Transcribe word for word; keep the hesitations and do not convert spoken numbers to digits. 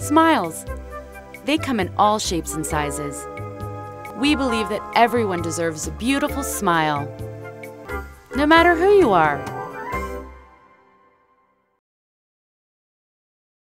smiles. They come in all shapes and sizes. We believe that everyone deserves a beautiful smile, no matter who you are.